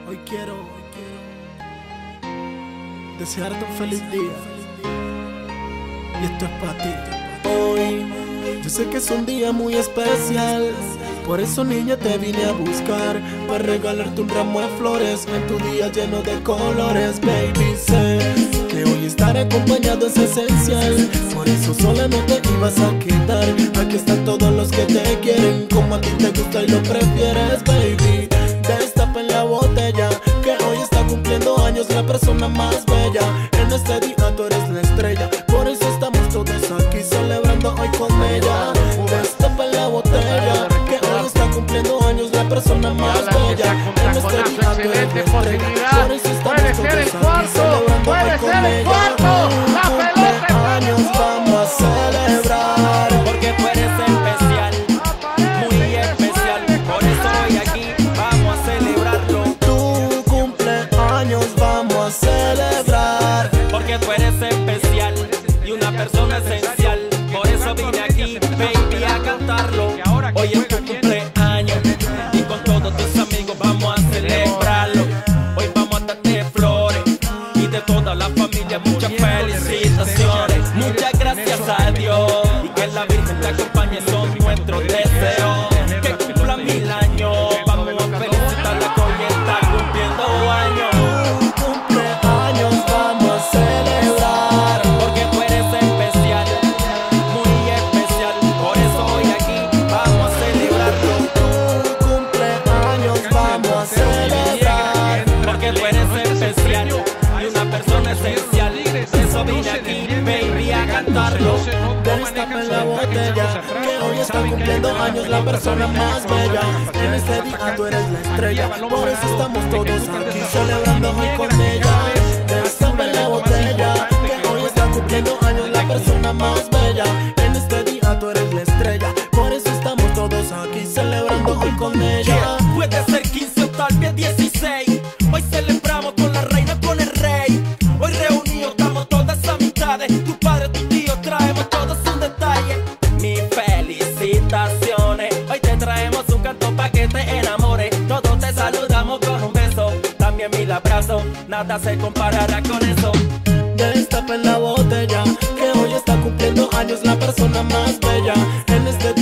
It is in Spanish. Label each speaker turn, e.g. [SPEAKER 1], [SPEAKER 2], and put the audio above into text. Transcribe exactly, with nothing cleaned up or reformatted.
[SPEAKER 1] Hoy quiero, hoy quiero desearte un feliz día. Y esto es para ti. Hoy, yo sé que es un día muy especial. Por eso, niña, te vine a buscar para regalarte un ramo de flores en tu día lleno de colores. Baby, sé que hoy estar acompañado es esencial. Por eso sola no te ibas a quedar. Aquí están todos los que te quieren como a ti te gusta y lo prefieres, baby. Destapen la botella, que hoy está cumpliendo años la persona más bella. En este día tú eres la estrella, por eso estamos todos aquí celebrando hoy con ella. Destapen la botella, que hoy está cumpliendo años la persona más bella. En este día tú eres la estrella, por eso estamos todos aquí celebrando hoy con ella. Cumpleaños vamos a celebrar,
[SPEAKER 2] porque tú eres especial, muy especial. Por eso hoy aquí vamos a celebrarlo.
[SPEAKER 1] Tu cumpleaños vamos a celebrar,
[SPEAKER 2] porque tú eres especial y una persona esencial. Por eso vine aquí, baby, a cantarlo. Hoy es tu cumpleaños y con todos tus amigos vamos a celebrarlo. Hoy vamos a darte flores y de toda la familia muchas felicitaciones. Muchas gracias a Dios y que la Virgen te acompañe, son nuestros deseos. Que cumpla mil años, vamos a felicitarla que hoy está cumpliendo años.
[SPEAKER 1] tu cumpleaños vamos a celebrar,
[SPEAKER 2] Porque tú eres especial, muy especial. Por eso hoy aquí vamos a celebrarlo.
[SPEAKER 1] tu cumpleaños vamos a celebrar,
[SPEAKER 2] Porque tú eres especial y una persona esencial. Por eso vine aquí, baby, a cantarlo.
[SPEAKER 1] destapen la botella, que hoy está cumpliendo años la persona más bella. En este día tú eres la estrella, por eso estamos todos aquí celebrando hoy con ella. Destapen la botella, que hoy está cumpliendo años la persona más bella. En este día tú eres la estrella, por eso estamos todos aquí celebrando hoy con ella.
[SPEAKER 2] Puede ser quince o tal vez dieciséis. Hoy celebramos con la reina, con el rey. Hoy reunidos estamos todas amistades. Tu padre, tu tío, traemos todos un detalle. Mis felicitaciones. Hoy te traemos un canto pa' que te enamores. Todos te saludamos con un beso, también mil abrazos. Nada se comparará con eso.
[SPEAKER 1] Destapen la botella, que hoy está cumpliendo años la persona más bella. En este